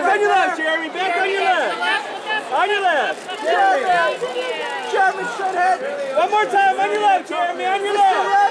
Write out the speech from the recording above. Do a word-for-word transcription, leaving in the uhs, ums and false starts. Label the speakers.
Speaker 1: Back on your left, Jeremy. Back on your left. On your left.
Speaker 2: Jeremy. Jeremy, straight ahead.
Speaker 1: One more time on your left, Jeremy. On your left.